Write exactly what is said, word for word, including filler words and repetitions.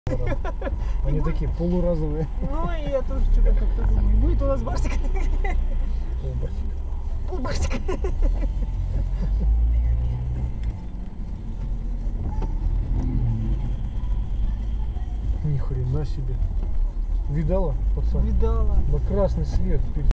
Они И такие полуразовые. Ну и я тоже что-то как-то думаю, будет у нас барсик. Полбарсика. Полбарсика. Ни хрена себе. Видала, пацан? Видала. На красный свет.